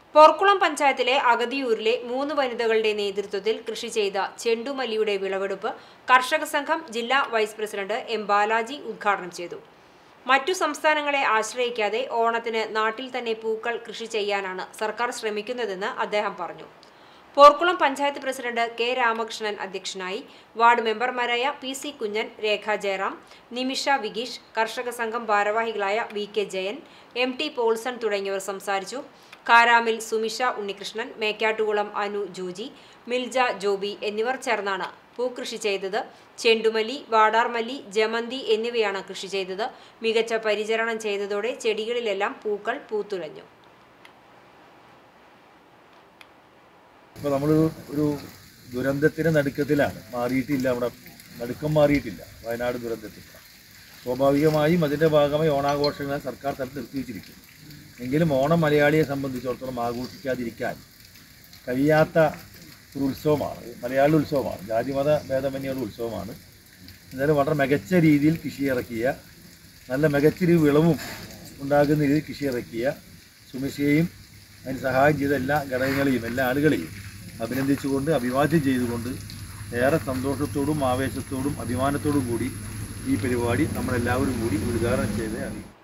പോർക്കുളം പഞ്ചായത്തിലെ അഗതിയൂരിലെ 3 വനിതകളുടെ നേതൃത്വത്തിൽ കൃഷി ചെയ്ത ചെണ്ടുമല്ലിയുടെ വിളവെടുപ്പ് കർഷക സംഘം ജില്ലാ വൈസ് പ്രസിഡന്റ് എം ബാലാജി ഉദ്ഘാടനം ചെയ്തു. മറ്റു സംസ്ഥാനങ്ങളെ ആശ്രയിക്കാതെ ഓണത്തിന് നാട്ടിൽ തന്നെ പൂക്കൾ കൃഷി ചെയ്യാനാണ് സർക്കാർ ശ്രമിക്കുന്നതെന്ന് അദ്ദേഹം പറഞ്ഞു. പോർക്കുളം പഞ്ചായത്ത് പ്രസിഡന്റ് കെ രാമകൃഷ്ണൻ അധ്യക്ഷനായി. വാർഡ് മെമ്പർമാരായ പി സി കുഞ്ഞൻ, രേഖ ജയറാം, നിമിഷ വിഗീഷ്, കർഷക സംഘം ഭാരവാഹികളായ V K Jayan, M T Paulson തുടങ്ങിയവർ സംസാരിച്ചു. കാരാമിൽ സുമിഷ ഉണ്ണികൃഷ്ണൻ, മേക്കാട്ടുകുളം അനു ജോജി, മിൽജ ജോബി എന്നിവർ ചേർന്നാണ് പൂക്കൃഷി ചെയ്തത്. ചെണ്ടുമല്ലി, വാടാർമല്ലി, ജമന്തി എന്നിവയാണ് കൃഷി ചെയ്തത്. മികച്ച പരിചരണം ചെയ്തതോടെ ചെടികളിലെല്ലാം പൂക്കൾ പൂത്തുലഞ്ഞു. ഇപ്പോൾ നമ്മൾ ഒരു ദുരന്തത്തിൻ്റെ നടുക്കത്തിലാണ്, മാറിയിട്ടില്ല, നമ്മുടെ നടുക്കം മാറിയിട്ടില്ല. വയനാട് ദുരന്തത്തിൽ സ്വാഭാവികമായും അതിൻ്റെ ഭാഗമായി ഓണാഘോഷങ്ങൾ സർക്കാർ തലത്തിൽ നിർത്തിവെച്ചിരിക്കുന്നു. എങ്കിലും ഓണം മലയാളിയെ സംബന്ധിച്ചിടത്തോളം ആഘോഷിക്കാതിരിക്കാൻ കഴിയാത്ത ഒരു ഉത്സവമാണ്, മലയാളി ഉത്സവമാണ്, ജാതിമത ഭേദമന്യുള്ള ഉത്സവമാണ്. എന്നാലും വളരെ മികച്ച രീതിയിൽ കൃഷി ഇറക്കിയ, നല്ല മികച്ചൊരു വിളവും ഉണ്ടാകുന്ന രീതിയിൽ കൃഷി ഇറക്കിയ സുമിഷയെയും അതിന് സഹായം ചെയ്ത എല്ലാ ഘടകങ്ങളെയും എല്ലാ ആളുകളെയും അഭിനന്ദിച്ചുകൊണ്ട്, അഭിവാദ്യം ചെയ്തുകൊണ്ട് ഏറെ സന്തോഷത്തോടും ആവേശത്തോടും അഭിമാനത്തോടും കൂടി ഈ പരിപാടി നമ്മളെല്ലാവരും കൂടി ഉദ്ഘാടനം ചെയ്തേ അറിയും.